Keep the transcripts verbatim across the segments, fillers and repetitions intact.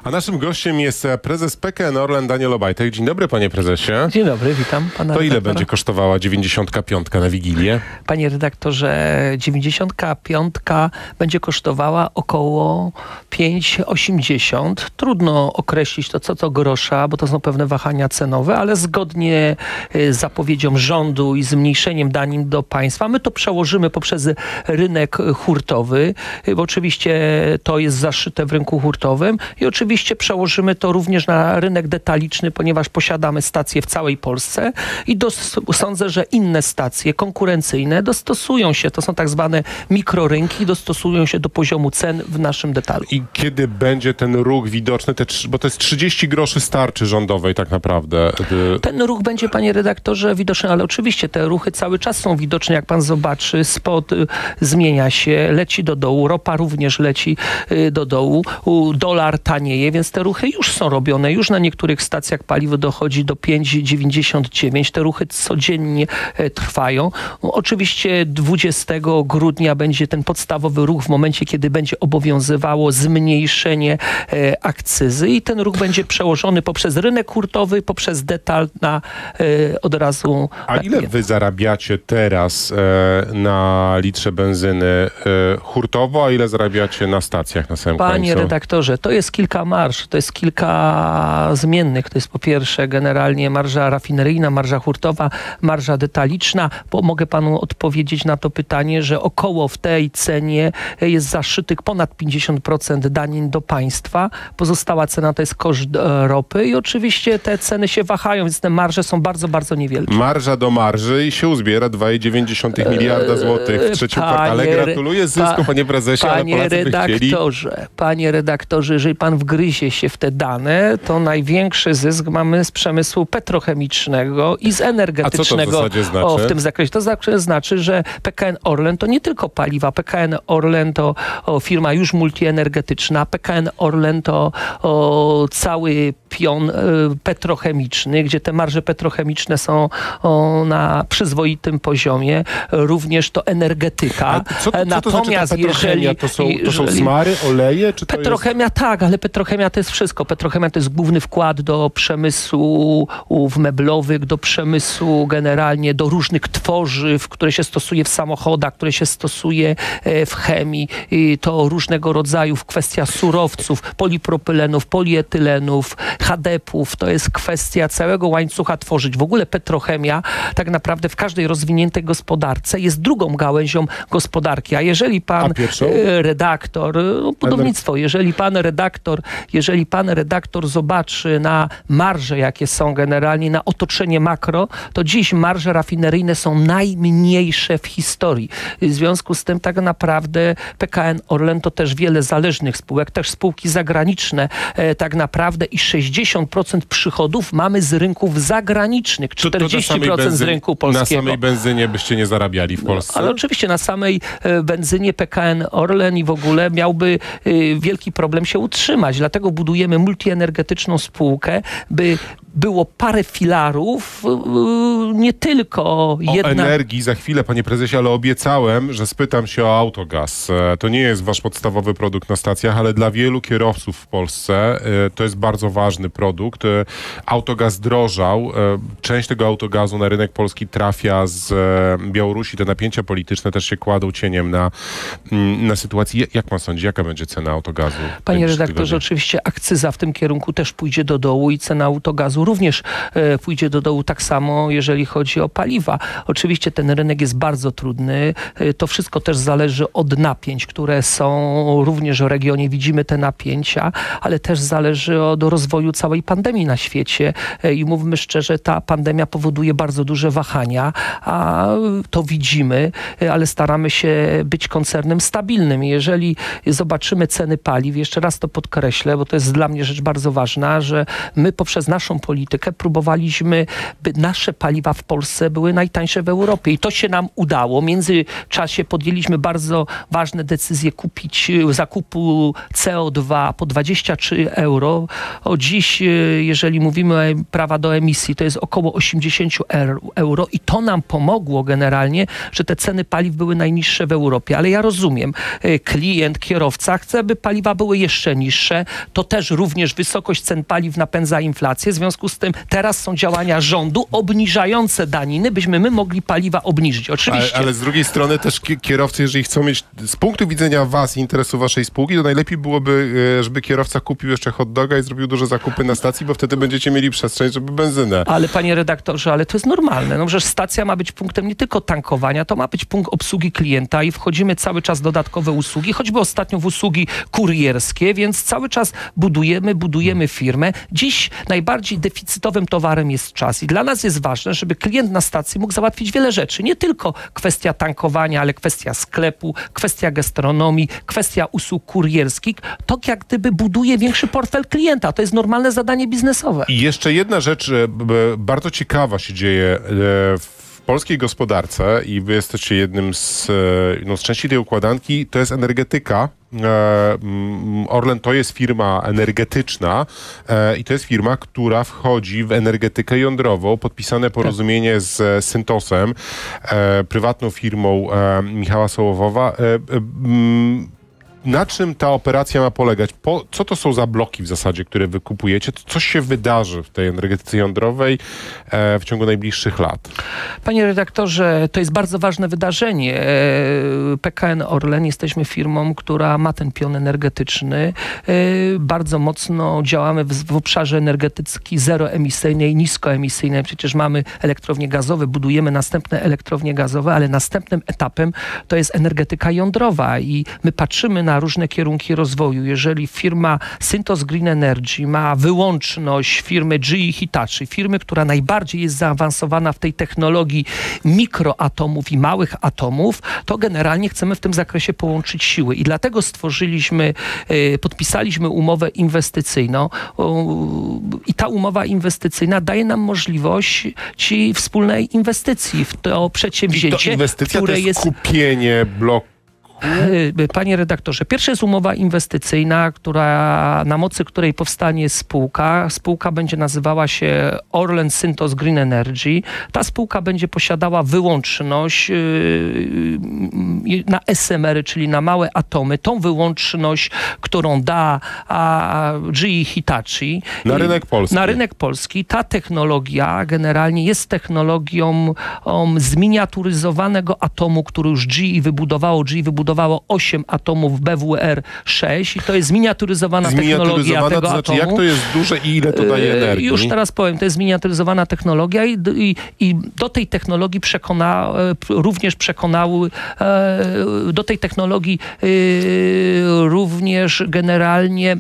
A naszym gościem jest prezes P K N Orlen Daniel Obajtek. Dzień dobry, panie prezesie. Dzień dobry, witam pana To ile redaktora. będzie kosztowała dziewięćdziesiątka piątka na Wigilię? Panie redaktorze, dziewięćdziesiątka piątka będzie kosztowała około pięć osiemdziesiąt. Trudno określić to co to grosza, bo to są pewne wahania cenowe, ale zgodnie z zapowiedzią rządu i zmniejszeniem danin do państwa, my to przełożymy poprzez rynek hurtowy, bo oczywiście to jest zaszyte w rynku hurtowym i oczywiście przełożymy to również na rynek detaliczny, ponieważ posiadamy stacje w całej Polsce i dos- sądzę, że inne stacje konkurencyjne dostosują się, to są tak zwane mikrorynki, dostosują się do poziomu cen w naszym detalu. I kiedy będzie ten ruch widoczny, te, trz- bo to jest trzydzieści groszy starczy rządowej tak naprawdę. Ten ruch będzie, panie redaktorze, widoczny, ale oczywiście te ruchy cały czas są widoczne, jak pan zobaczy, spot y, zmienia się, leci do dołu, ropa również leci y, do dołu, u, dolar tanieje, więc te ruchy już są robione, już na niektórych stacjach paliwo dochodzi do pięć dziewięćdziesiąt dziewięć, te ruchy codziennie y, trwają. Oczywiście dwudziestego grudnia będzie ten podstawowy ruch w momencie, kiedy będzie obowiązywało zmniejszenie y, akcyzy i ten ruch będzie przełożony poprzez rynek hurtowy, poprzez detal na y, od razu... A ile wy zarabiacie teraz e, na litrze benzyny e, hurtowo, a ile zarabiacie na stacjach na samym Panie końcu? redaktorze, to jest kilka marż, to jest kilka zmiennych. To jest po pierwsze generalnie marża rafineryjna, marża hurtowa, marża detaliczna. Bo mogę panu odpowiedzieć na to pytanie, że około w tej cenie jest zaszytych ponad pięćdziesiąt procent danin do państwa. Pozostała cena to jest koszt e, ropy i oczywiście te ceny się wahają, więc te marże są bardzo, bardzo niewielkie. Marża do marży i się uzbiera dwa i dziewięć miliarda złotych w trzecim Panie kwartale. re- Gratuluję zysku, pa- panie prezesie, ale Panie Polacy by chcieli... redaktorze, panie redaktorze, jeżeli pan wgryzie się w te dane, to największy zysk mamy z przemysłu petrochemicznego i z energetycznego. A co to w zasadzie znaczy? O, w tym zakresie. To znaczy, znaczy, że P K N Orlen to nie tylko paliwa. P K N Orlen to o, firma już multienergetyczna. P K N Orlen to o, cały pion y, petrochemiczny, gdzie te marże petrochemiczne są o, na przyzwoitym poziomie. Również to energetyka. A co, to- co to znaczy ta Natomiast petrochemia? jeżeli... To są, to są jeżeli- smary, oleje? Czy to Petrochemia tak, ale petrochemia to jest wszystko. Petrochemia to jest główny wkład do przemysłu ów meblowych, do przemysłu generalnie, do różnych tworzyw, które się stosuje w samochodach, które się stosuje e, w chemii. I to różnego rodzaju kwestia surowców, polipropylenów, polietylenów, hadepów. To jest kwestia całego łańcucha tworzyć. W ogóle petrochemia tak naprawdę w każdej rozwiniętej gospodarce jest drugą gałęzią gospodarki. A jeżeli pan A pierwszą? e, redaktor, no, budownictwo, jeżeli pan redaktor, jeżeli pan redaktor zobaczy na marże, jakie są generalnie, na otoczenie makro, to dziś marże rafineryjne są najmniejsze w historii. W związku z tym tak naprawdę P K N Orlen to też wiele zależnych spółek, też spółki zagraniczne e, tak naprawdę i sześćdziesiąt procent przychodów mamy z rynków zagranicznych, To- to na czterdzieści samej procent z benzynie- rynku polskiego. Na samej benzynie byście nie zarabiali w Polsce? Ale oczywiście na samej e, benzynie P K N Orlen i w ogóle miałby e, wielki problem się utrzymać. Dlatego budujemy multienergetyczną spółkę, by było parę filarów, e, nie tylko O jedna... energii za chwilę, panie prezesie, ale obiecałem, że spytam się o autogaz. E, To nie jest wasz podstawowy produkt na stacjach, ale dla wielu kierowców w Polsce e, to jest bardzo ważny produkt. E, Autogaz drożał. E, Część tego autogazu na rynek polski trafia z e, Białorusi. Te napięcia polityczne też się kładą cieniem na, mm, na sytuacji. Jak pan sądzi, jaka będzie cena autogazu? Panie najbliższych redaktorze, tygodniach? oczywiście akcyza w tym kierunku też pójdzie do dołu i cena autogazu również e, pójdzie do dołu, tak samo jeżeli chodzi o paliwa. Oczywiście ten rynek jest bardzo trudny. E, to wszystko też zależy od napięć, które są również w regionie. Widzimy te napięcia, ale też zależy od rozwoju całej pandemii na świecie. E, I mówmy szczerze, ta pandemia powoduje bardzo duże wahania, a to widzimy, e, ale staramy się być koncernem stabilnym. Jeżeli zobaczymy ceny paliw, jeszcze raz to podkreślę, bo to jest dla mnie rzecz bardzo ważna, że my poprzez naszą politykę próbowaliśmy, by nasze paliwa w Polsce były najtańsze w Europie i to się nam udało. W międzyczasie podjęliśmy bardzo ważne decyzje kupić zakupu C O dwa po dwadzieścia trzy euro. O dziś Dziś, jeżeli mówimy o prawa do emisji, to jest około osiemdziesiąt euro i to nam pomogło generalnie, że te ceny paliw były najniższe w Europie. Ale ja rozumiem, klient, kierowca chce, by paliwa były jeszcze niższe. To też również wysokość cen paliw napędza inflację. W związku z tym teraz są działania rządu obniżające daniny, byśmy my mogli paliwa obniżyć. Oczywiście. Ale, ale z drugiej strony też kierowcy, jeżeli chcą mieć z punktu widzenia was i interesu waszej spółki, to najlepiej byłoby, żeby kierowca kupił jeszcze hot doga i zrobił duże zakupy na stacji, bo wtedy będziecie mieli przestrzeń, żeby benzynę. Ale panie redaktorze, ale to jest normalne. No, że stacja ma być punktem nie tylko tankowania, to ma być punkt obsługi klienta i wchodzimy cały czas w dodatkowe usługi, choćby ostatnio w usługi kurierskie, więc cały czas budujemy, budujemy firmę. Dziś najbardziej deficytowym towarem jest czas i dla nas jest ważne, żeby klient na stacji mógł załatwić wiele rzeczy. Nie tylko kwestia tankowania, ale kwestia sklepu, kwestia gastronomii, kwestia usług kurierskich. To jak gdyby buduje większy portfel klienta. To jest normalne zadanie biznesowe. I jeszcze jedna rzecz bardzo ciekawa się dzieje w polskiej gospodarce i wy jesteście jednym z, no, z części tej układanki, to jest energetyka. Orlen to jest firma energetyczna i to jest firma, która wchodzi w energetykę jądrową. Podpisane porozumienie z Syntosem, prywatną firmą Michała Sołowowa. Na czym ta operacja ma polegać? Po, co to są za bloki w zasadzie, które wy kupujecie? Co się wydarzy w tej energetyce jądrowej e, w ciągu najbliższych lat? Panie redaktorze, to jest bardzo ważne wydarzenie. E, P K N Orlen jesteśmy firmą, która ma ten pion energetyczny. E, bardzo mocno działamy w, w obszarze energetyki zeroemisyjnej, niskoemisyjnej. Przecież mamy elektrownie gazowe, budujemy następne elektrownie gazowe, ale następnym etapem to jest energetyka jądrowa i my patrzymy na różne kierunki rozwoju. Jeżeli firma Syntos Green Energy ma wyłączność firmy G E Hitachi, firmy, która najbardziej jest zaawansowana w tej technologii mikroatomów i małych atomów, to generalnie chcemy w tym zakresie połączyć siły. I dlatego stworzyliśmy, podpisaliśmy umowę inwestycyjną i ta umowa inwestycyjna daje nam możliwość ci wspólnej inwestycji w to przedsięwzięcie, I to inwestycja które to jest jest kupienie bloku. Panie redaktorze, pierwsza jest umowa inwestycyjna, która, na mocy której powstanie spółka. Spółka będzie nazywała się Orlen Syntos Green Energy. Ta spółka będzie posiadała wyłączność na S M R-y, czyli na małe atomy. Tą wyłączność, którą da G E Hitachi. Na rynek polski. Na rynek polski. Ta technologia generalnie jest technologią um, zminiaturyzowanego atomu, który już G E wybudowało. G E wybudowało osiem atomów B W R sześć i to jest zminiaturyzowana, zminiaturyzowana technologia tego to znaczy, atomu. Jak to jest duże i ile to daje energii? Już teraz powiem, to jest zminiaturyzowana technologia i, i, i do tej technologii przekona, również przekonały, do tej technologii również generalnie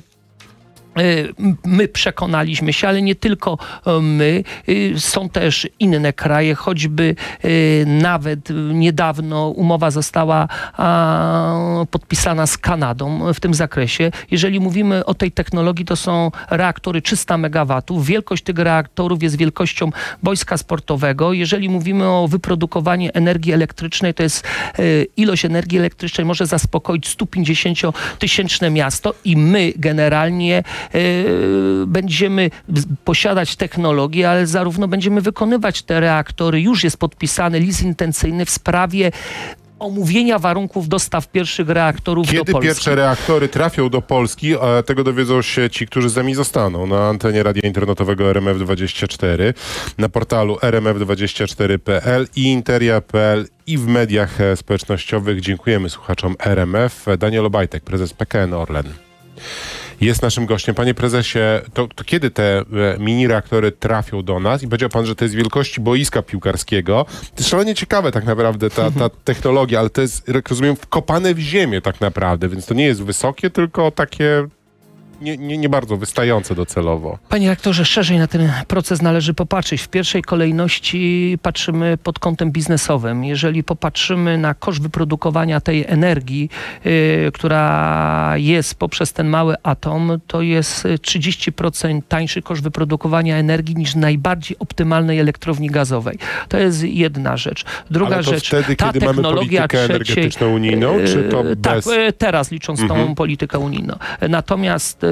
my przekonaliśmy się, ale nie tylko my. Są też inne kraje, choćby nawet niedawno umowa została podpisana z Kanadą w tym zakresie. Jeżeli mówimy o tej technologii, to są reaktory trzysta megawatów. Wielkość tych reaktorów jest wielkością wojska sportowego. Jeżeli mówimy o wyprodukowaniu energii elektrycznej, to jest ilość energii elektrycznej może zaspokoić sto pięćdziesięciotysięczne miasto i my generalnie będziemy posiadać technologię, ale zarówno będziemy wykonywać te reaktory. Już jest podpisany list intencyjny w sprawie omówienia warunków dostaw pierwszych reaktorów Kiedy do Polski. Kiedy pierwsze reaktory trafią do Polski, a tego dowiedzą się ci, którzy z nami zostaną na antenie radia internetowego R M F dwadzieścia cztery, na portalu r m f dwadzieścia cztery kropka p l i interia kropka p l i w mediach społecznościowych. Dziękujemy słuchaczom R M F. Daniel Obajtek, prezes P K N Orlen, jest naszym gościem. Panie prezesie, to, to kiedy te e, mini reaktory trafią do nas? I powiedział pan, że to jest wielkości boiska piłkarskiego. To jest szalenie ciekawe tak naprawdę ta, ta technologia, ale to jest, jak rozumiem, wkopane w ziemię tak naprawdę, więc to nie jest wysokie, tylko takie nie, nie, nie bardzo wystające docelowo. Panie rektorze, szerzej na ten proces należy popatrzeć. W pierwszej kolejności patrzymy pod kątem biznesowym. Jeżeli popatrzymy na koszt wyprodukowania tej energii, yy, która jest poprzez ten mały atom, to jest trzydzieści procent tańszy koszt wyprodukowania energii niż najbardziej optymalnej elektrowni gazowej. To jest jedna rzecz. Druga Ale to rzecz, wtedy, ta kiedy mamy politykę trzeciej, energetyczną unijną, czy to yy, bez... Tak, teraz licząc mhm. tą politykę unijną. Natomiast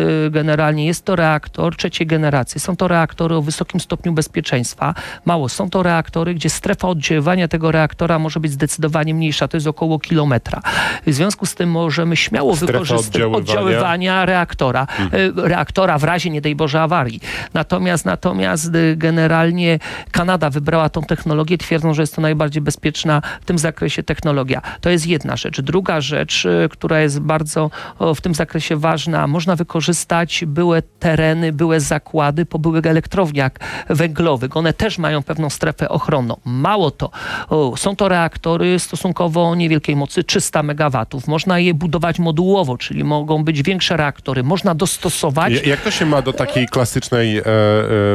generalnie jest to reaktor trzeciej generacji. Są to reaktory o wysokim stopniu bezpieczeństwa. Mało, są to reaktory, gdzie strefa oddziaływania tego reaktora może być zdecydowanie mniejsza. To jest około kilometra. W związku z tym możemy śmiało Strefa wykorzystać oddziaływania. oddziaływania reaktora. Mhm. Reaktora w razie, nie daj Boże, awarii. Natomiast, natomiast generalnie Kanada wybrała tą technologię, twierdzą, że jest to najbardziej bezpieczna w tym zakresie technologia. To jest jedna rzecz. Druga rzecz, która jest bardzo w tym zakresie ważna, można wykorzystać były tereny, były zakłady po byłych elektrowniach węglowych. One też mają pewną strefę ochronną. Mało to, o, są to reaktory stosunkowo niewielkiej mocy, trzysta megawatów. Można je budować modułowo, czyli mogą być większe reaktory. Można dostosować. Jak to się ma do takiej klasycznej e, e,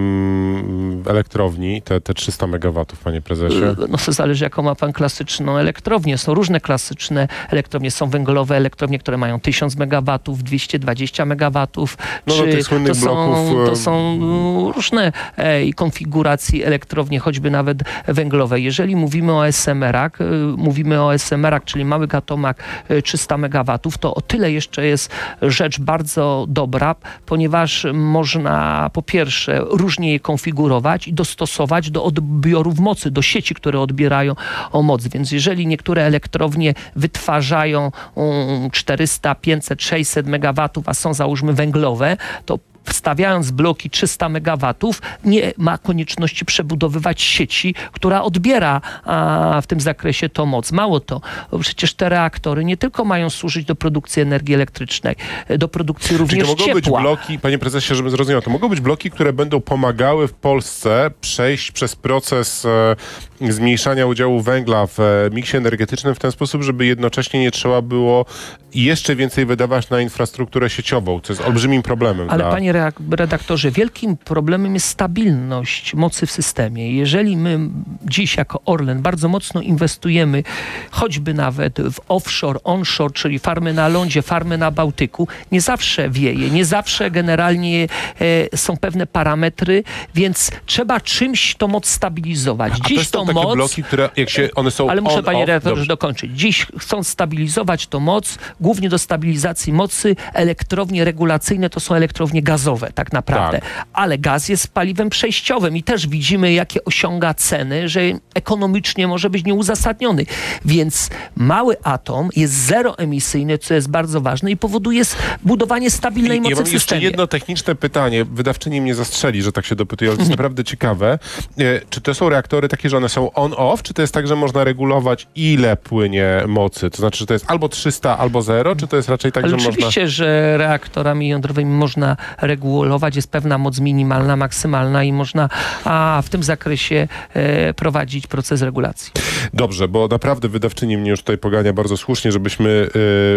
mm, elektrowni, te, te trzysta megawatów, panie prezesie? No to zależy, jaką ma pan klasyczną elektrownię. Są różne klasyczne elektrownie. Są węglowe elektrownie, które mają tysiąc megawatów, dwieście dwadzieścia megawatów. No, czy do tych słynnych to, są, bloków, to są różne e, konfiguracji elektrowni, choćby nawet węglowe. Jeżeli mówimy o S M R-ach, e, mówimy o S M R-ach, czyli małych atomach e, trzysta megawatów, to o tyle jeszcze jest rzecz bardzo dobra, ponieważ można po pierwsze różnie je konfigurować i dostosować do odbiorów mocy, do sieci, które odbierają o moc. Więc jeżeli niektóre elektrownie wytwarzają um, czterysta, pięćset, sześćset megawatów, a są załóżmy węglowe, to wstawiając bloki trzysta megawatów, nie ma konieczności przebudowywać sieci, która odbiera a, w tym zakresie tą moc. Mało to, bo przecież te reaktory nie tylko mają służyć do produkcji energii elektrycznej, do produkcji również Czyli to mogą ciepła. być bloki, panie prezesie, żebym zrozumiał, to mogą być bloki, które będą pomagały w Polsce przejść przez proces e, zmniejszania udziału węgla w e, miksie energetycznym w ten sposób, żeby jednocześnie nie trzeba było jeszcze więcej wydawać na infrastrukturę sieciową, co jest olbrzymim problemem. Ale dla... panie redaktorze, wielkim problemem jest stabilność mocy w systemie. Jeżeli my dziś jako Orlen bardzo mocno inwestujemy choćby nawet w offshore, onshore, czyli farmy na lądzie, farmy na Bałtyku, nie zawsze wieje, nie zawsze generalnie e, są pewne parametry, więc trzeba czymś tą moc stabilizować. A Dziś to są tą takie moc, bloki, które jak się, one są ale muszę on, panie off, redaktorze dobrze. dokończyć. Dziś chcą stabilizować tą moc, głównie do stabilizacji mocy elektrownie regulacyjne to są elektrownie gazowe. Tak naprawdę. Tak. Ale gaz jest paliwem przejściowym i też widzimy, jakie osiąga ceny, że ekonomicznie może być nieuzasadniony. Więc mały atom jest zeroemisyjny, co jest bardzo ważne i powoduje budowanie stabilnej I, mocy ja mam w jeszcze systemie. jedno techniczne pytanie. Wydawczyni mnie zastrzeli, że tak się dopytuję, ale to jest naprawdę ciekawe. E, czy to są reaktory takie, że one są on-off, czy to jest tak, że można regulować, ile płynie mocy? To znaczy, że to jest albo trzysta, albo zero, czy to jest raczej tak, Ale że oczywiście, można... że reaktorami jądrowymi można regulować, jest pewna moc minimalna, maksymalna i można a, w tym zakresie e, prowadzić proces regulacji. Dobrze, bo naprawdę wydawczyni mnie już tutaj pogania bardzo słusznie, żebyśmy y,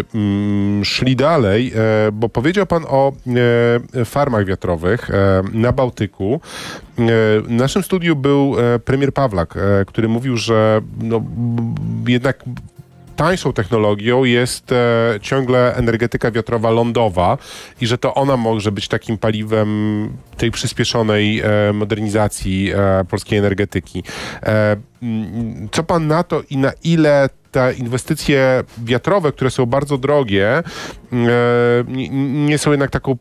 mm, szli dalej, e, bo powiedział pan o e, farmach wiatrowych e, na Bałtyku. E, w naszym studiu był e, premier Pawlak, e, który mówił, że no, b, jednak tańszą technologią jest e, ciągle energetyka wiatrowa lądowa i że to ona może być takim paliwem tej przyspieszonej e, modernizacji e, polskiej energetyki. E, m, co pan na to i na ile te inwestycje wiatrowe, które są bardzo drogie, e, nie, nie są jednak taką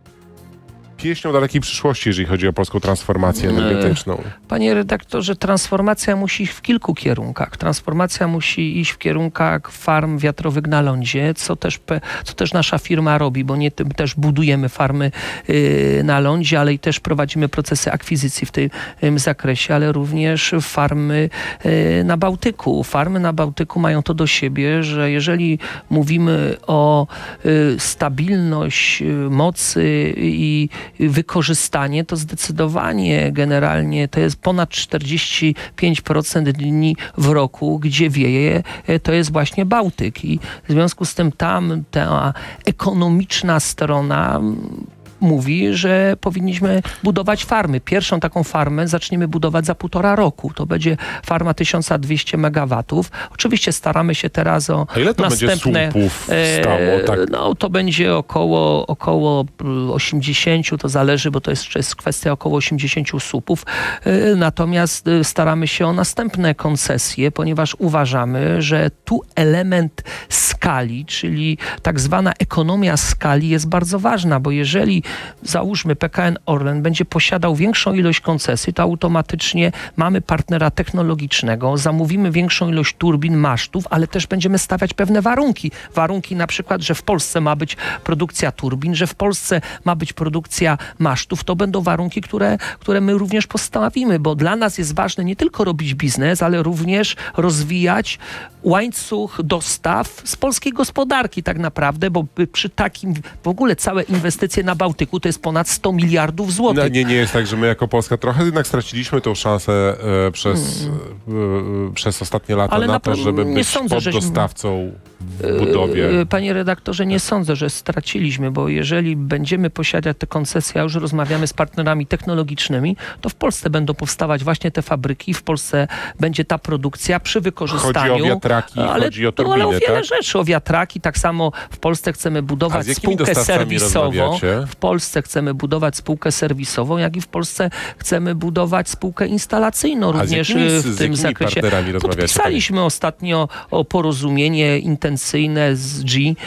pieśnią dalekiej przyszłości, jeżeli chodzi o polską transformację energetyczną? Panie redaktorze, transformacja musi iść w kilku kierunkach. Transformacja musi iść w kierunkach farm wiatrowych na lądzie, co też, co też nasza firma robi, bo nie tym też budujemy farmy yy, na lądzie, ale i też prowadzimy procesy akwizycji w tym yy, zakresie, ale również farmy yy, na Bałtyku. Farmy na Bałtyku mają to do siebie, że jeżeli mówimy o yy, stabilność yy, mocy i wykorzystanie, to zdecydowanie generalnie to jest ponad czterdzieści pięć procent dni w roku, gdzie wieje, to jest właśnie Bałtyk i w związku z tym tam ta ekonomiczna strona mówi, że powinniśmy budować farmy. Pierwszą taką farmę zaczniemy budować za półtora roku. To będzie farma tysiąc dwieście megawatów. Oczywiście staramy się teraz o A ile to następne... będzie słupów stało? Tak. No to będzie około, około osiemdziesiąt, to zależy, bo to jest, jest kwestia około osiemdziesiąt słupów. Natomiast staramy się o następne koncesje, ponieważ uważamy, że tu element skali, czyli tak zwana ekonomia skali jest bardzo ważna, bo jeżeli załóżmy P K N Orlen będzie posiadał większą ilość koncesji, to automatycznie mamy partnera technologicznego, zamówimy większą ilość turbin, masztów, ale też będziemy stawiać pewne warunki. Warunki na przykład, że w Polsce ma być produkcja turbin, że w Polsce ma być produkcja masztów. To będą warunki, które, które my również postawimy, bo dla nas jest ważne nie tylko robić biznes, ale również rozwijać łańcuch dostaw z polskiej gospodarki tak naprawdę, bo przy takim w ogóle całe inwestycje na Bałtyku to jest ponad sto miliardów złotych. No, nie, nie jest tak, że my jako Polska trochę jednak straciliśmy tą szansę e, przez, hmm. e, przez ostatnie lata ale na, na to, żeby być sądzę, poddostawcą w budowie. Panie redaktorze, nie sądzę, że straciliśmy, bo jeżeli będziemy posiadać te koncesje, a już rozmawiamy z partnerami technologicznymi, to w Polsce będą powstawać właśnie te fabryki, w Polsce będzie ta produkcja przy wykorzystaniu... Chodzi o wiatraki, ale, chodzi o turbiny, ale o wiele tak? rzeczy, o wiatraki. Tak samo w Polsce chcemy budować spółkę serwisową. W Polsce chcemy budować spółkę serwisową, jak i w Polsce chcemy budować spółkę instalacyjną również jakimi, w tym zakresie. Podpisaliśmy ostatnio o porozumienie intencyjne z G i,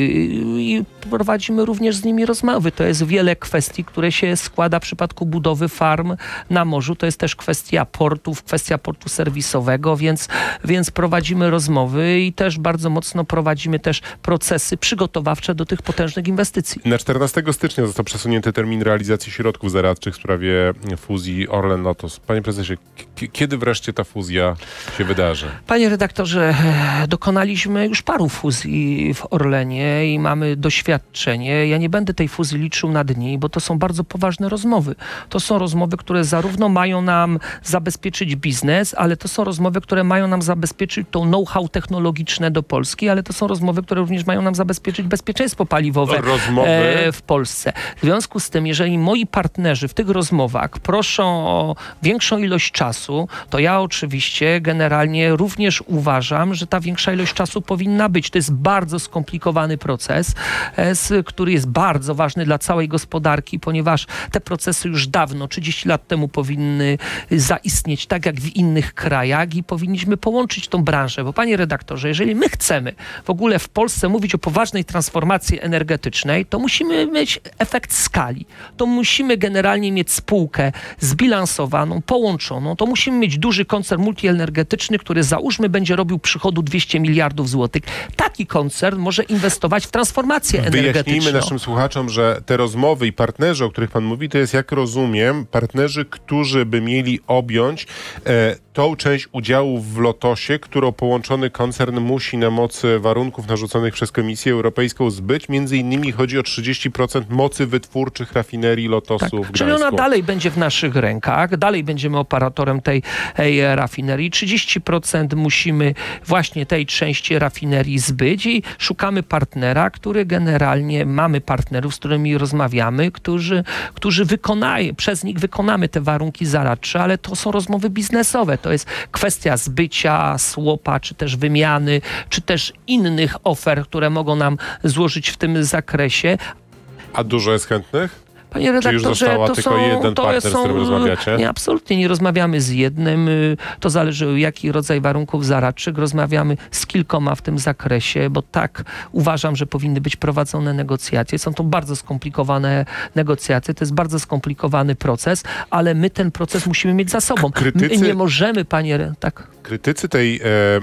i prowadzimy również z nimi rozmowy. To jest wiele kwestii, które się składa w przypadku budowy farm na morzu. To jest też kwestia portów, kwestia portu serwisowego, więc, więc prowadzimy rozmowy i też bardzo mocno prowadzimy też procesy przygotowawcze do tych potężnych inwestycji. Na czternastego stycznia został przesunięty termin realizacji środków zaradczych w sprawie fuzji Orlen-Lotos. Panie prezesie, kiedy wreszcie ta fuzja się wydarzy? Panie redaktorze, dokonaliśmy już paru fuzji w Orlenie i mamy doświadczenie. Ja nie będę tej fuzji liczył na dni, bo to są bardzo poważne rozmowy. To są rozmowy, które zarówno mają nam zabezpieczyć biznes, ale to są rozmowy, które mają nam zabezpieczyć tą know-how technologiczne do Polski, ale to są rozmowy, które również mają nam zabezpieczyć bezpieczeństwo paliwowe e, w Polsce. W związku z tym, jeżeli moi partnerzy w tych rozmowach proszą o większą ilość czasu, to ja oczywiście generalnie również uważam, że ta większa ilość czasu powinna być. To jest bardzo skomplikowany proces, e, który jest bardzo ważny dla całej gospodarki, ponieważ te procesy już dawno, trzydzieści lat temu powinny zaistnieć tak jak w innych krajach i powinniśmy połączyć tą branżę, bo panie redaktorze, jeżeli my chcemy w ogóle w Polsce mówić o poważnej transformacji energetycznej, to musimy mieć efekt skali. To musimy generalnie mieć spółkę zbilansowaną, połączoną. To musimy mieć duży koncern multienergetyczny, który załóżmy będzie robił przychodu dwieście miliardów złotych. Taki koncern może inwestować w transformację energetyczną. Wyjaśnijmy naszym słuchaczom, że te rozmowy i partnerzy, o których pan mówi, to jest, jak rozumiem, partnerzy, którzy by mieli objąć e, tą część udziałów w Lotosie, którą połączony koncern musi na mocy warunków narzuconych przez Komisję Europejską zbyć. Między innymi chodzi o trzydzieści procent mocy wytwórczych rafinerii Lotosu tak, w Gdańsku. Czyli ona dalej będzie w naszych rękach, dalej będziemy operatorem tej, tej rafinerii. trzydzieści procent musimy właśnie tej części rafinerii zbyć i szukamy partnera, który generalnie, mamy partnerów, z którymi rozmawiamy, którzy, którzy wykonają, przez nich wykonamy te warunki zaradcze, ale to są rozmowy biznesowe. To jest kwestia zbycia, słopa, czy też wymiany, czy też innych ofert, które mogą nam złożyć w tym zakresie. A dużo jest chętnych? Panie redaktorze, Czy już została to tylko są, jeden to partner, są, z którym rozmawiacie? Nie, absolutnie nie rozmawiamy z jednym. To zależy, jaki rodzaj warunków zaradczych. Rozmawiamy z kilkoma w tym zakresie, bo tak uważam, że powinny być prowadzone negocjacje. Są to bardzo skomplikowane negocjacje, to jest bardzo skomplikowany proces, ale my ten proces musimy mieć za sobą. Krytycy... My nie możemy, panie... Tak. Krytycy tej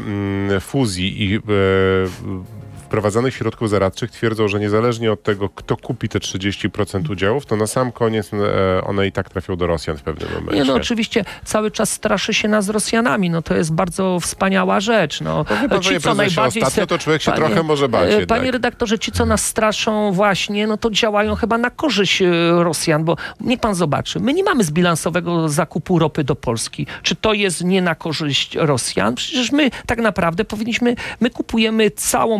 e, fuzji i e, wprowadzanych środków zaradczych twierdzą, że niezależnie od tego, kto kupi te trzydzieści procent udziałów, to na sam koniec e, one i tak trafią do Rosjan w pewnym momencie. Nie, no oczywiście cały czas straszy się nas Rosjanami. No to jest bardzo wspaniała rzecz. No, no ci, co najbardziej... Ostatnio to człowiek się panie, trochę może bać Panie jednak. redaktorze, ci, co nas straszą właśnie, no to działają chyba na korzyść Rosjan, bo niech pan zobaczy, my nie mamy zbilansowego zakupu ropy do Polski. Czy to jest nie na korzyść Rosjan? Przecież my tak naprawdę powinniśmy, my kupujemy całą partię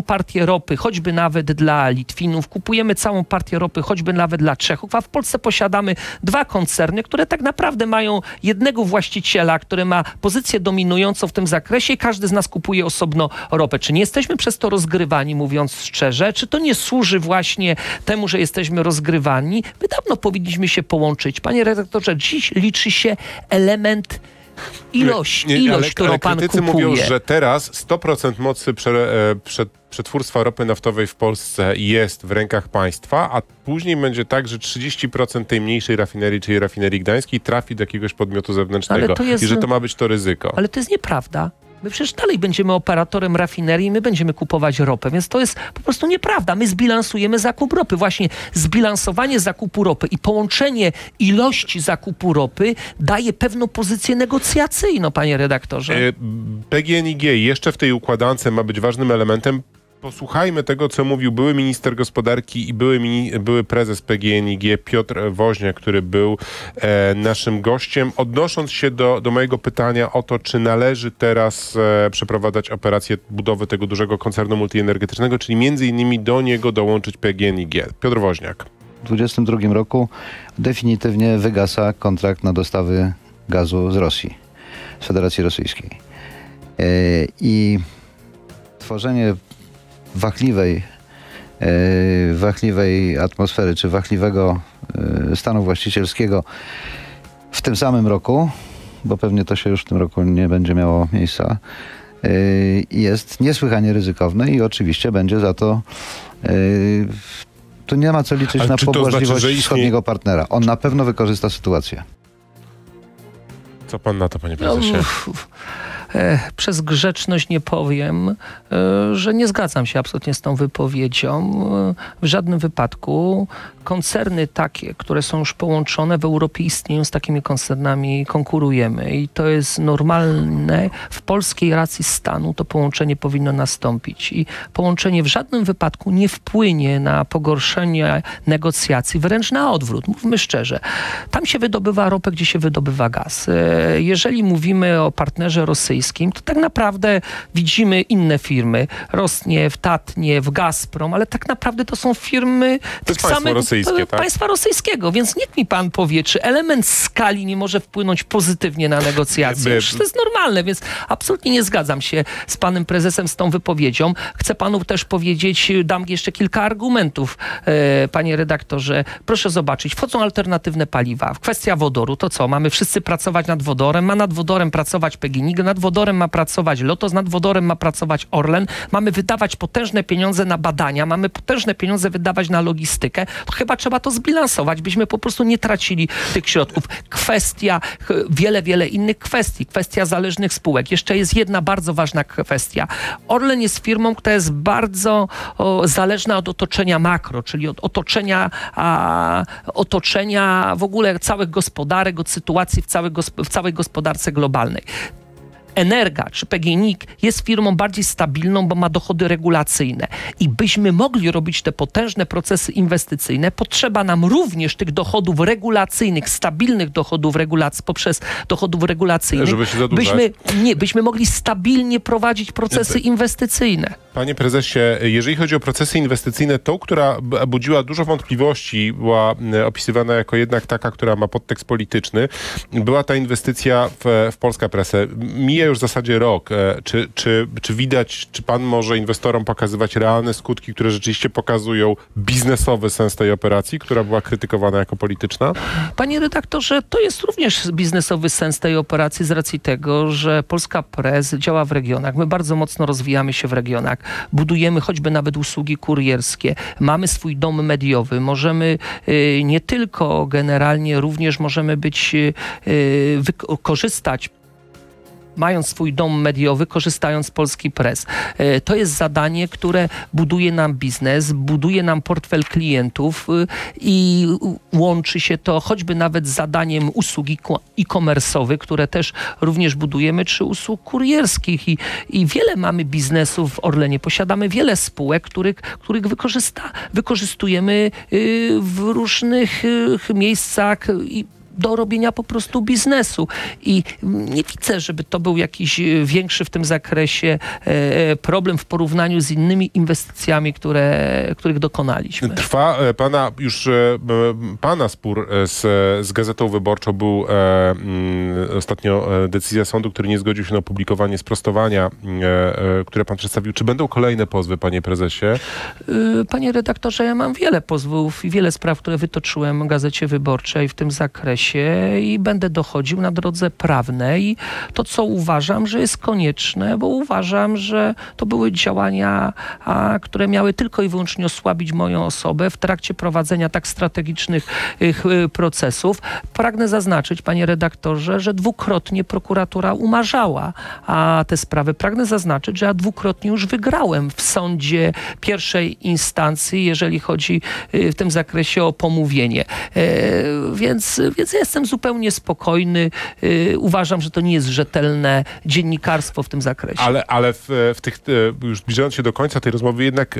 partię ropy, choćby nawet dla Litwinów, kupujemy całą partię ropy, choćby nawet dla Czechów, a w Polsce posiadamy dwa koncerny, które tak naprawdę mają jednego właściciela, który ma pozycję dominującą w tym zakresie i każdy z nas kupuje osobno ropę. Czy nie jesteśmy przez to rozgrywani, mówiąc szczerze? Czy to nie służy właśnie temu, że jesteśmy rozgrywani? My dawno powinniśmy się połączyć. Panie redaktorze, dziś liczy się element ilość, nie, nie, ilość, ale, którą ale pan krytycy kupuje. mówią, że teraz sto procent mocy prze, e, prze, przetwórstwa ropy naftowej w Polsce jest w rękach państwa, a później będzie tak, że trzydzieści procent tej mniejszej rafinerii, czyli rafinerii gdańskiej, trafi do jakiegoś podmiotu zewnętrznego jest, i że to ma być to ryzyko. Ale to jest nieprawda. My przecież dalej będziemy operatorem rafinerii i my będziemy kupować ropę, więc to jest po prostu nieprawda. My zbilansujemy zakup ropy. Właśnie zbilansowanie zakupu ropy i połączenie ilości zakupu ropy daje pewną pozycję negocjacyjną, panie redaktorze. E, P G N I G jeszcze w tej układance ma być ważnym elementem. Posłuchajmy tego, co mówił były minister gospodarki i były, mini, były prezes P G N I G Piotr Woźniak, który był e, naszym gościem, odnosząc się do, do mojego pytania o to, czy należy teraz e, przeprowadzać operację budowy tego dużego koncernu multienergetycznego, czyli między innymi do niego dołączyć P G N I G. Piotr Woźniak. W dwudziestym drugim roku definitywnie wygasa kontrakt na dostawy gazu z Rosji, z Federacji Rosyjskiej. E, I tworzenie wachliwej, e, wachliwej atmosfery, czy wachliwego e, stanu właścicielskiego w tym samym roku, bo pewnie to się już w tym roku nie będzie miało miejsca, e, jest niesłychanie ryzykowne i oczywiście będzie za to e, tu nie ma co liczyć Ale na czy to pobłażliwość znaczy, że istnieje- wschodniego partnera. On na pewno wykorzysta sytuację. Co pan na to, panie prezesie? No, e, przez grzeczność nie powiem, e, że nie zgadzam się absolutnie z tą wypowiedzią. E, w żadnym wypadku koncerny takie, które są już połączone w Europie istnieją, z takimi koncernami konkurujemy i to jest normalne. W polskiej racji stanu to połączenie powinno nastąpić i połączenie w żadnym wypadku nie wpłynie na pogorszenie negocjacji, wręcz na odwrót. Mówmy szczerze, tam się wydobywa ropę, gdzie się wydobywa gaz. E, jeżeli mówimy o partnerze rosyjskim, to tak naprawdę widzimy inne firmy. Rosneft, Tatneft, Gazprom, ale tak naprawdę to są firmy To jest państwo rosyjskie, tak? państwa rosyjskiego, więc niech mi pan powie, czy element skali nie może wpłynąć pozytywnie na negocjacje. By- Przecież to jest normalne, więc absolutnie nie zgadzam się z panem prezesem z tą wypowiedzią. Chcę panu też powiedzieć, dam jeszcze kilka argumentów, e, panie redaktorze. Proszę zobaczyć, wchodzą alternatywne paliwa. Kwestia wodoru, to co? Mamy wszyscy pracować nad wodorem, ma nad wodorem pracować P G N I G, nad wodorem ma pracować Lotos, nad wodorem ma pracować Orlen. Mamy wydawać potężne pieniądze na badania, mamy potężne pieniądze wydawać na logistykę. To chyba trzeba to zbilansować, byśmy po prostu nie tracili tych środków. Kwestia, ch- wiele, wiele innych kwestii. Kwestia zależnych spółek. Jeszcze jest jedna bardzo ważna kwestia. Orlen jest firmą, która jest bardzo o, zależna od otoczenia makro, czyli od otoczenia, a, otoczenia w ogóle całych gospodarek, od sytuacji w, całej gosp- w całej gospodarce globalnej. Energa czy P G N I G jest firmą bardziej stabilną, bo ma dochody regulacyjne. I byśmy mogli robić te potężne procesy inwestycyjne, potrzeba nam również tych dochodów regulacyjnych, stabilnych dochodów regulacji poprzez dochodów regulacyjnych. Żeby się zadłużać. byśmy, nie, byśmy mogli stabilnie prowadzić procesy inwestycyjne. Panie prezesie, jeżeli chodzi o procesy inwestycyjne, tą, która b- budziła dużo wątpliwości, była e, opisywana jako jednak taka, która ma podtekst polityczny, była ta inwestycja w, w Polska Presę. Mija już w zasadzie rok. E, Czy, czy, czy widać, czy pan może inwestorom pokazywać realne skutki, które rzeczywiście pokazują biznesowy sens tej operacji, która była krytykowana jako polityczna? Panie redaktorze, to jest również biznesowy sens tej operacji z racji tego, że Polska Press działa w regionach. My bardzo mocno rozwijamy się w regionach. Budujemy choćby nawet usługi kurierskie. Mamy swój dom mediowy. Możemy y, nie tylko generalnie, również możemy być, y, wy- korzystać mając swój dom mediowy, korzystając z Polski Press. E, To jest zadanie, które buduje nam biznes, buduje nam portfel klientów y, i łączy się to choćby nawet z zadaniem usługi ko- e-commerce'owych, które też również budujemy, czy usług kurierskich. I, i wiele mamy biznesów w Orlenie. Posiadamy wiele spółek, których, których wykorzysta, wykorzystujemy y, w różnych y, miejscach i do robienia po prostu biznesu. I nie widzę, żeby to był jakiś większy w tym zakresie e, problem w porównaniu z innymi inwestycjami, które, których dokonaliśmy. Trwa e, pana już e, pana spór z, z Gazetą Wyborczą. Był e, m, ostatnio e, decyzja sądu, który nie zgodził się na opublikowanie sprostowania, e, e, które pan przedstawił. Czy będą kolejne pozwy, panie prezesie? Panie redaktorze, ja mam wiele pozwów i wiele spraw, które wytoczyłem w Gazecie Wyborczej w tym zakresie i będę dochodził na drodze prawnej. To, co uważam, że jest konieczne, bo uważam, że to były działania, a, które miały tylko i wyłącznie osłabić moją osobę w trakcie prowadzenia tak strategicznych y, procesów. Pragnę zaznaczyć, panie redaktorze, że dwukrotnie prokuratura umarzała a te sprawy. Pragnę zaznaczyć, że ja dwukrotnie już wygrałem w sądzie pierwszej instancji, jeżeli chodzi y, w tym zakresie o pomówienie. E, więc, więc ja jestem zupełnie spokojny. Y, uważam, że to nie jest rzetelne dziennikarstwo w tym zakresie. Ale, ale w, w tych, już zbliżając się do końca tej rozmowy, jednak e,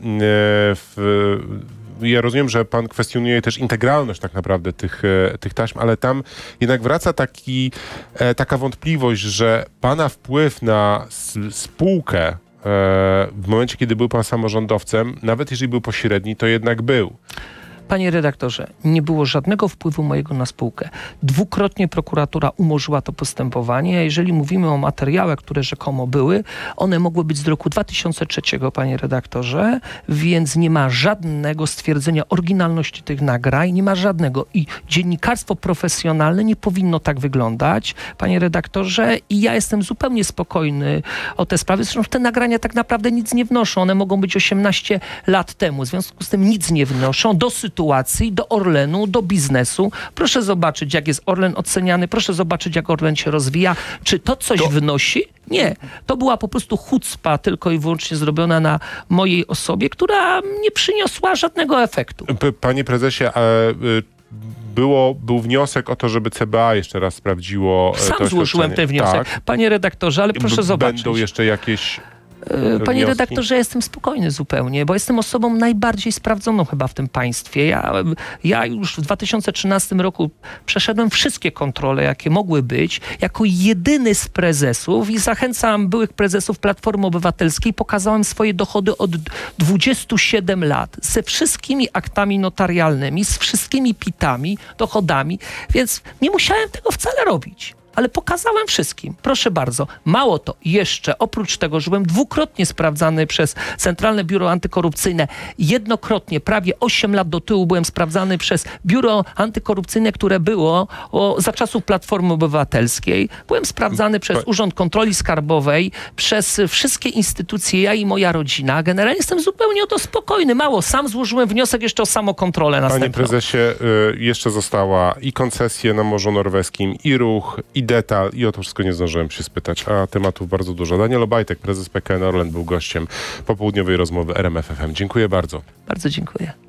w, ja rozumiem, że pan kwestionuje też integralność tak naprawdę tych, tych taśm, ale tam jednak wraca taki, taka wątpliwość, że pana wpływ na spółkę w momencie, kiedy był pan samorządowcem, nawet jeżeli był pośredni, to jednak był. Panie redaktorze, nie było żadnego wpływu mojego na spółkę. Dwukrotnie prokuratura umorzyła to postępowanie. Jeżeli mówimy o materiałach, które rzekomo były, one mogły być z roku dwa tysiące trzeciego, panie redaktorze, więc nie ma żadnego stwierdzenia oryginalności tych nagrań, nie ma żadnego. I dziennikarstwo profesjonalne nie powinno tak wyglądać, panie redaktorze, i ja jestem zupełnie spokojny o te sprawy. Zresztą te nagrania tak naprawdę nic nie wnoszą. One mogą być osiemnaście lat temu. W związku z tym nic nie wnoszą do sytuacji, sytuacji, do Orlenu, do biznesu. Proszę zobaczyć, jak jest Orlen oceniany, proszę zobaczyć, jak Orlen się rozwija. Czy to coś to... wnosi? Nie. To była po prostu chucpa tylko i wyłącznie zrobiona na mojej osobie, która nie przyniosła żadnego efektu. Panie prezesie, a było, był wniosek o to, żeby C B A jeszcze raz sprawdziło Sam to złożyłem ten wniosek. Tak. Panie redaktorze, ale proszę B- zobaczyć. Będą jeszcze jakieś... Panie wnioski? redaktorze, ja jestem spokojny zupełnie, bo jestem osobą najbardziej sprawdzoną chyba w tym państwie. Ja, ja już w dwa tysiące trzynastym roku przeszedłem wszystkie kontrole, jakie mogły być, jako jedyny z prezesów i zachęcam byłych prezesów Platformy Obywatelskiej. Pokazałem swoje dochody od dwudziestu siedmiu lat ze wszystkimi aktami notarialnymi, z wszystkimi pitami, dochodami, więc nie musiałem tego wcale robić. Ale pokazałem wszystkim. Proszę bardzo. Mało to, jeszcze oprócz tego, że byłem dwukrotnie sprawdzany przez Centralne Biuro Antykorupcyjne, jednokrotnie, prawie osiem lat do tyłu byłem sprawdzany przez Biuro Antykorupcyjne, które było o, za czasów Platformy Obywatelskiej. Byłem sprawdzany przez Urząd Kontroli Skarbowej, przez wszystkie instytucje, ja i moja rodzina. Generalnie jestem zupełnie o to spokojny. Mało. Sam złożyłem wniosek jeszcze o samokontrolę następną. Panie prezesie, y, jeszcze została i koncesje na Morzu Norweskim, i ruch, i detal, i o to wszystko nie zdążyłem się spytać, a tematów bardzo dużo. Daniel Obajtek, prezes P K N Orlen, był gościem popołudniowej rozmowy R M F F M. Dziękuję bardzo. Bardzo dziękuję.